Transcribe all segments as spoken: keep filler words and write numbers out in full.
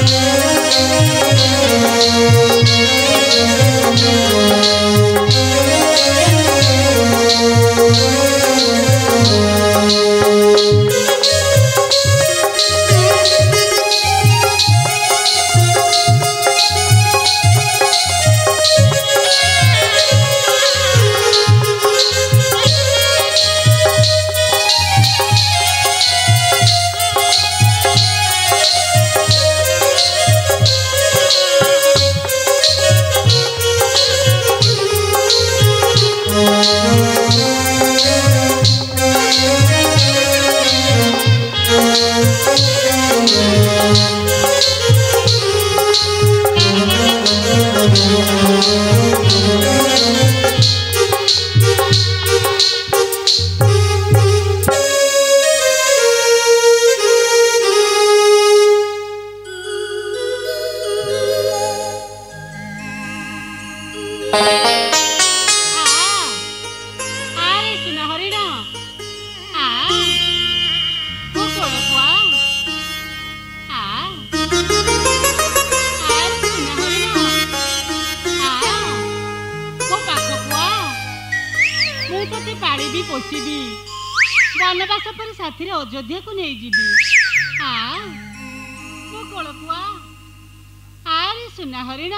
बनवास पर साथी अयोध्या को नहीं जीवी आ मो कोलपुआ आरे सुना हरिण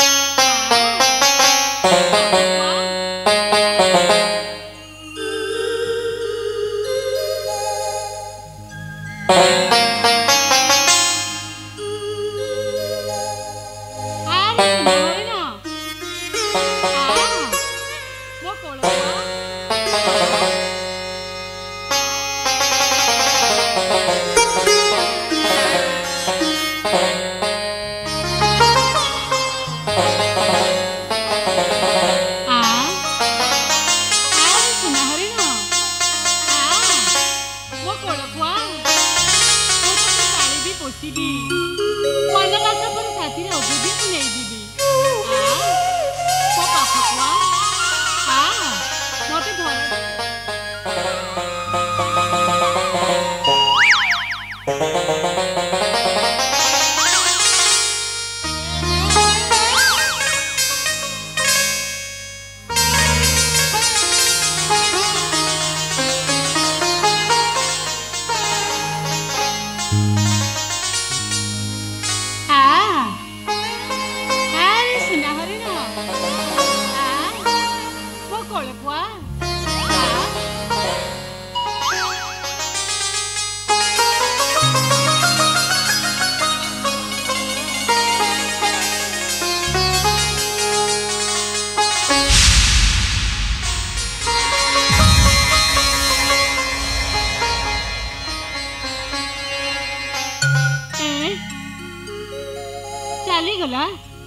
गला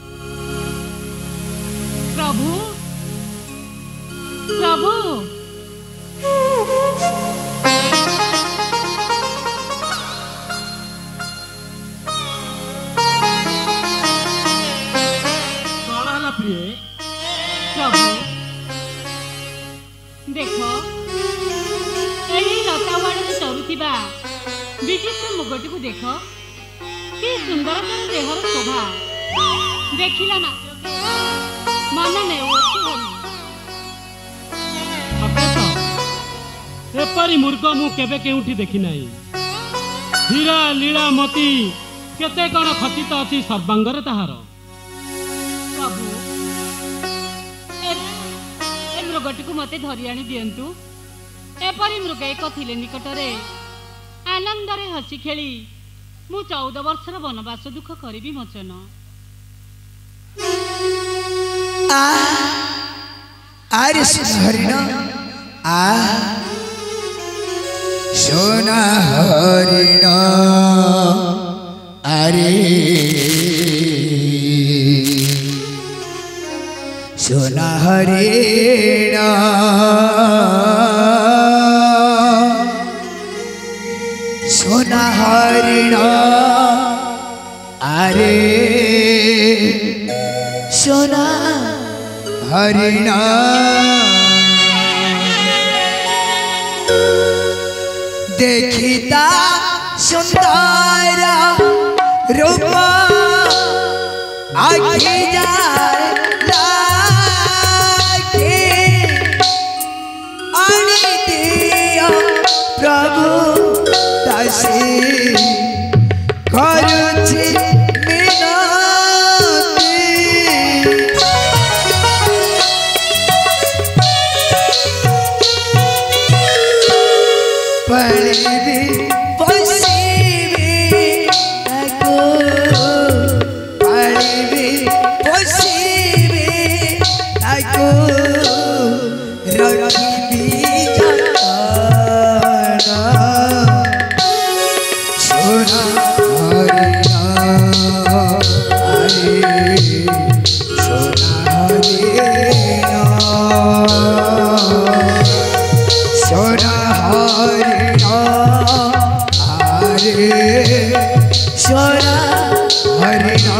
प्रभु प्रभु प्रिय प्रभु देख लतावाड़ी चरुवा विचित्र मुगटी को देख कि सुंदर तर देहर शोभा देखिला मन एपरी मूर्ख मु केबे केउठी देखि नाही। हीरा लीला मोती केते कण खचित अछि सर्वांगरे ताहार। प्रभु ए मृगटी को मते धरि आनी दियंतु। एपरी मृग एक थिले निकटरे आनंदरे हसी खेली मु चौदह वर्षर वनवास दुख करी मोचन। आ आरे हरिण आ सोना हरिण अरे सोना हरिण सोना हरिण अरे सोना हरिण देखिता सुंदर रूपा आखी जाए लागे आनी दिया प्रभु दासी करुछि मिनती पड़िबी पशिबी ताको पड़िबी पशिबी ताको रखिबी जतन सोना हरिना हरे सोना हरिना सोना हरिना हरे सोना हरिना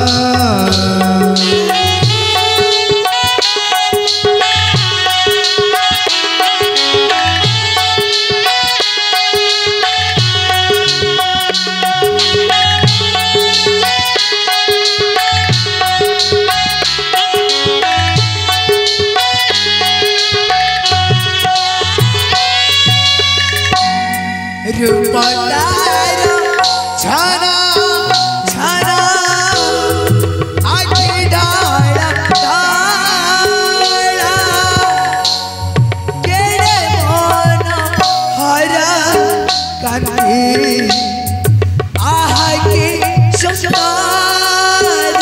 रूपदार छना छना आखी डाला डाला केड़े मन हरा कान्ती आहा की सुंदर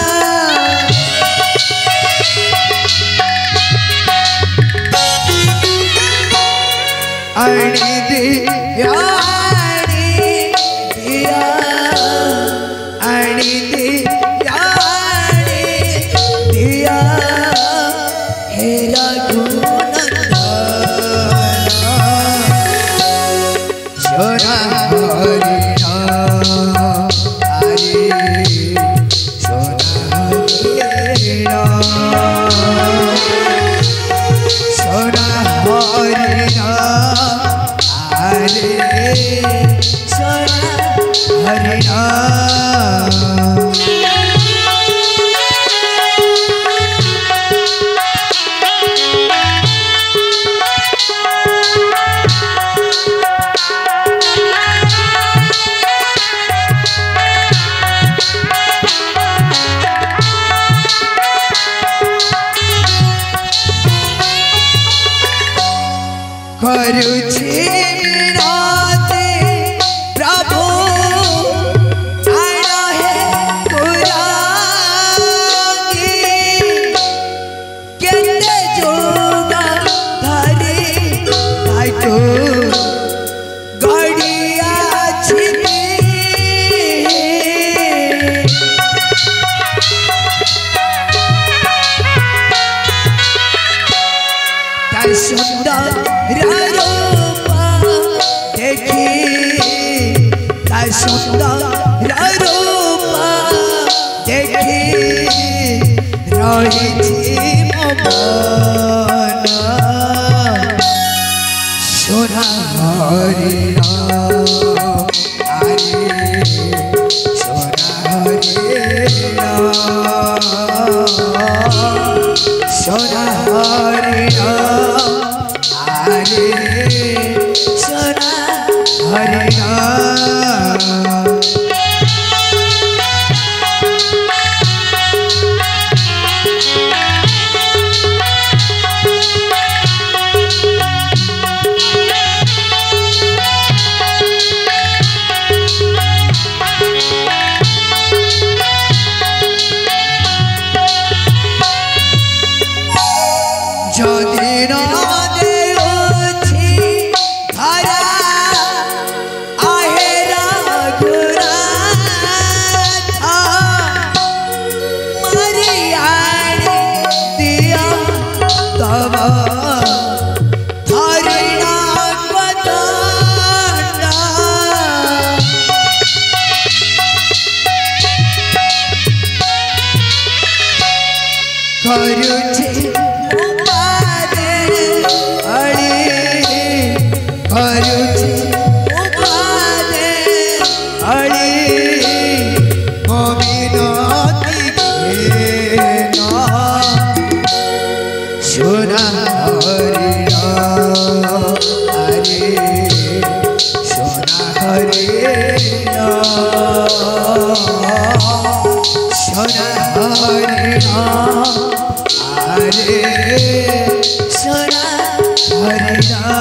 अणी दी यानी दिया अणी दी यानी दिया हे रघुनंदन सोना हरिना हरे सोना हरिना सोना हरिना हरे सोना हरिना करुछि मिनती प्रभु आना है कुरागी केते जोगा धरी ताको गड़िया छिपी ताई सुंदर रूपा देखी ताई सुंदर रूपा देखी रही मन सोना हरिना हरे सोना हरिना सोना हरिना हरे सोना हरिना যদি নদে উঠি ধারা আহেরা ঘুরাথা মারিয়াড়ি দিয়া তব হরিণা বদনা କରୁଛି ଉପାଦେ ଅଳି କରୁଛି ଉପାଦେ ଅଳି सोना हरिणा अरे सोना हरिणा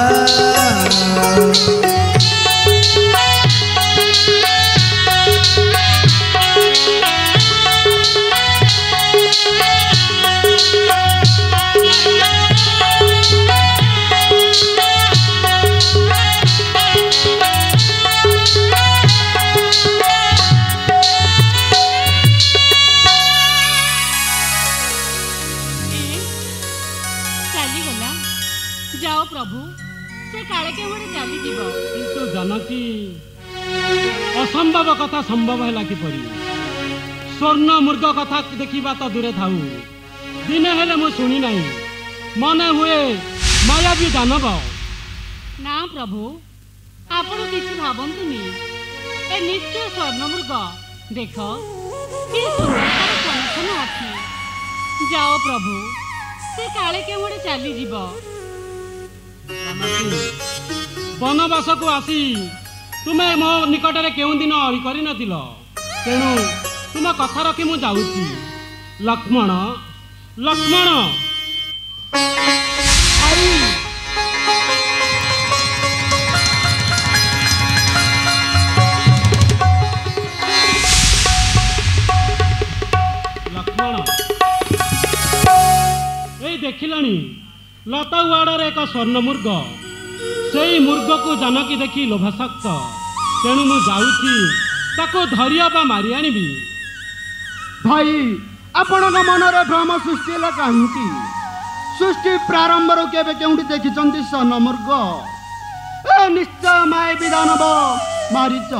जाओ प्रभु से काले के बड़े चली जीव किंतु जानकी असंभव कथा संभव है किपरि स्वर्ण मृग कथा देखा तो दूरे था दिने हेले मु सुनी नहीं मने हुए माया भी दानव ना प्रभु आपण किसी भावंतुनी ए निश्चय स्वर्ण मृग देख कि सुंदर कनेक्शन अच्छी जाओ प्रभु से काले के बड़े चली जीव वनवास को आसी तुम्हें मो निकट में केउ दिन अरी कर तेणु तुम कथा रखी मु जाऊँगी लक्ष्मण लक्ष्मण लक्ष्मण ए देखिलानी लता उड़े एक स्वर्ण मृग से मृग को जानकी देखी लोभासक्त तेणु मु जाऊँ धरिया मारी आनी भाई आपण मनर भ्रम सृष्टि है कहीं सृष्टि प्रारंभ केवे केउठी देखी स्वर्ण मृग ए निश्चय माय विधानव मारीच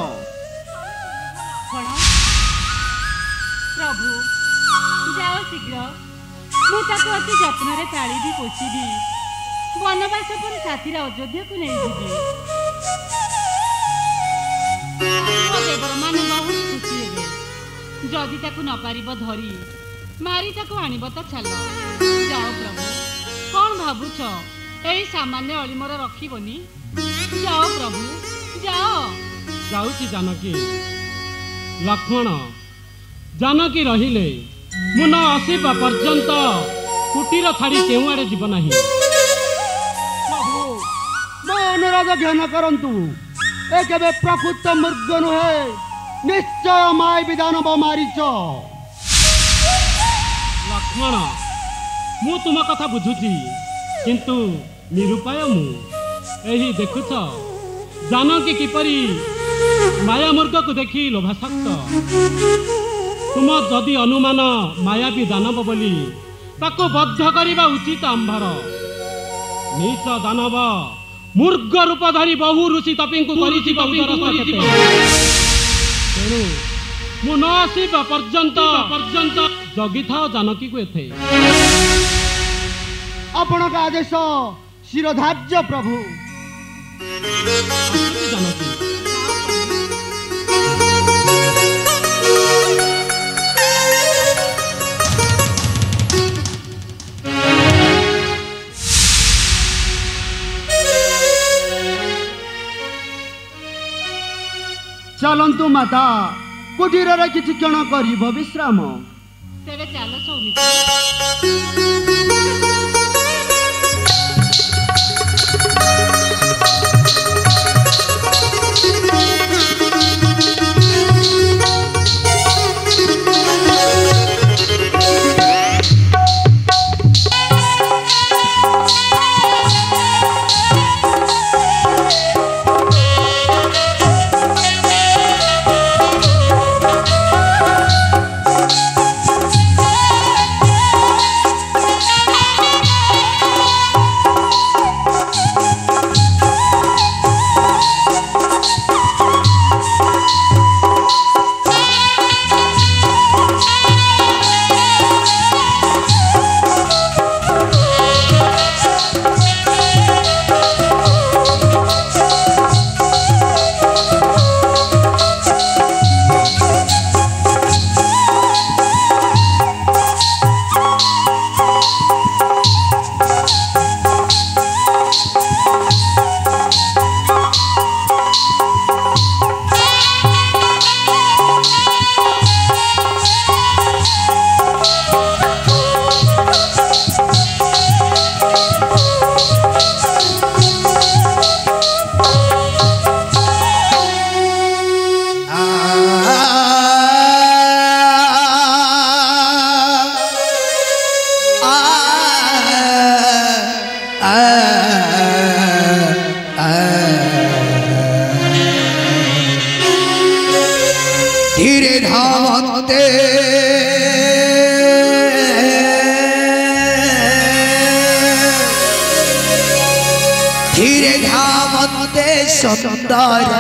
प्रभु जाओ शीघ्र मुझे अति जत्न पाली भी पोषिबी वनवास पर साथी अयोध्या को नहीं जीवी देवर मान बहुत खुशी हे जदि ताकू न पार धरी मारी ताकू आणब तो छाल जाओ प्रभु कौन भावुच यही सामान्य अलिमर रखबनी जाओ प्रभु जाओ जाऊँ जानकी लक्ष्मण जानकी रहिले मु न आसवा पर्यंत कुटीर छाड़ी केउ आड़े जीव नाही प्रभु मो अनुरोध ध्यान करंतु ए केबे प्रकृत मृग नुहे निश्चय माय विधानव मारीच लक्ष्मण मु तुम कथा बुझुची किंतु निरुपाय मु एही देखुछ जानकी किपरि माया मृग को देखी लोभासक्त तुम जदि अनुमान मायावी दानव बोली ताको बद्ध करवा उचित आंभर नीच दानव मृग रूप धरी बहु ऋषि तपी को तेणु मु न आसवा पर्यंत पर्यंत जगी था जानकी को एथे आपण का आदेश शिरोधार्य प्रभु जानकी चलंतु माता कुटीर किसी क्षण कर विश्राम तेरे चल सौमित्र ଧାମତେ ଧୀରେ ଧାମତେ ସୁନ୍ଦର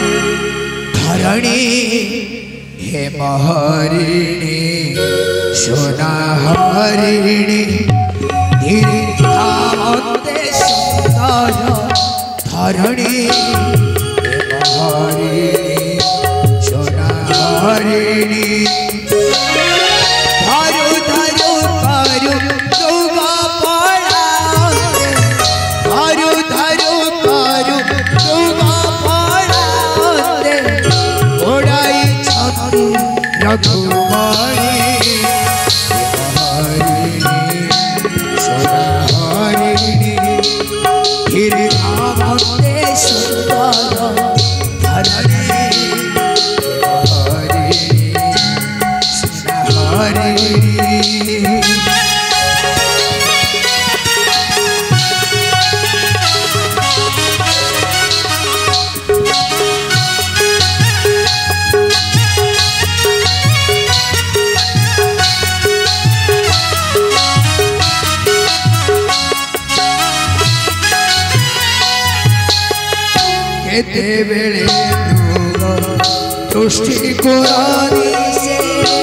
ଧରଣୀ हे महरिणी सोना हरिणी धीरे धामते सुंदर धरणी हे महरिणी सोना हरिणी धरु धरु करु दुग पड़ाते धरु धरु करु दुग पड़ाते ओड़ाई रघुमणि हरिणी सोना हरिणी धीरे धामते सुंदर धरणी हरिणी सोना हरिणी केते बेले दृष्टि कुरानी से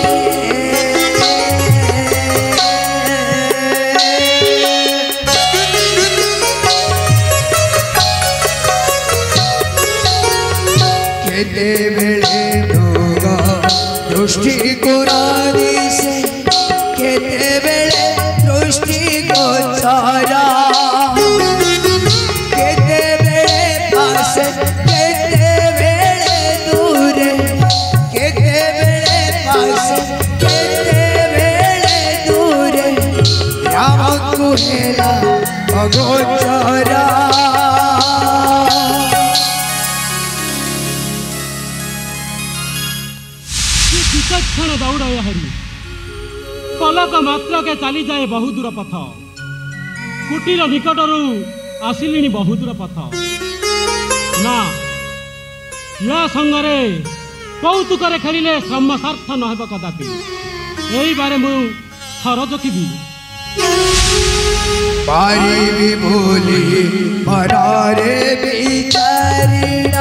केते बेले दृष्टि कुरानी से केते बेले दृष्टि गोचरा हेला अगोचरा विचक्षण दौड़ हरि पलक मात्र के चली जाए बहु दूर पथ कुटीर निकटरू आसिलिनी बहु दूर पथ ना या संगरे कौतुक खेलिले श्रम सार्थ नहेब कदापि यही बारे मु थर जोखिबी पारी बोली मरारे बिचारिणा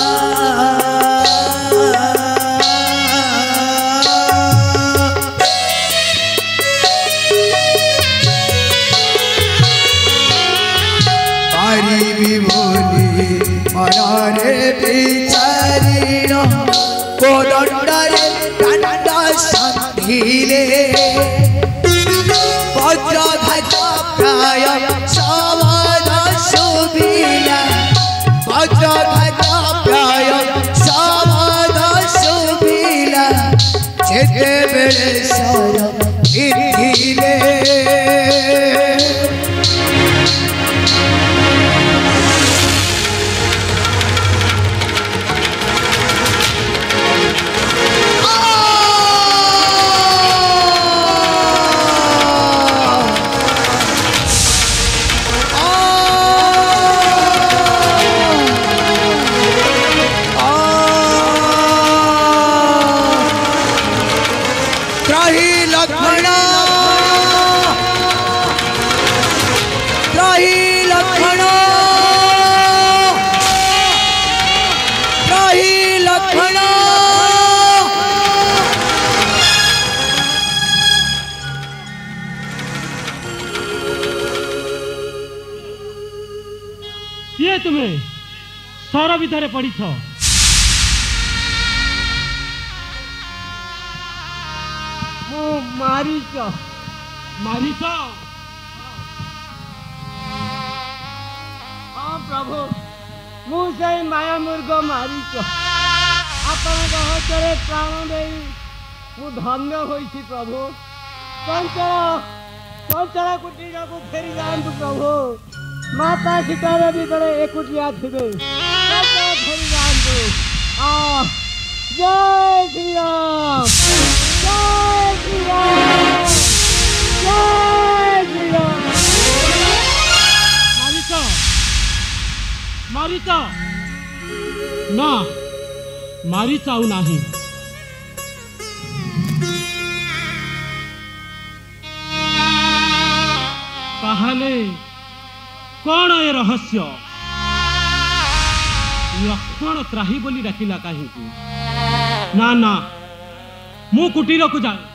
पारी बोली मरारे बिचारिणा कोदंडरे डंडा संधिले प्राय समाज सुबिला वज्रघात प्राय समाज सुबिला जेते बेले सर इथिले किए तुम्हें सर भितर पड़ी मारीच मारीच हाँ प्रभु मुझे माया मुर्ग मारीच आपण हस्ते प्राण दे मु धन्य होइछि प्रभु चंचल चंचल कुटीर को फेरी जातु प्रभु माता सीतार भीतर एकुटिया थे फेरी जातु आ जय श्री राम जय श्री राम जय श्री राम मारीच मारीच ना मारीच आउ नाही ताहले कौन ए रहस्य लक्ष्मण त्राही बोली डाकिला कहीं ना ना मु कुटीर को जा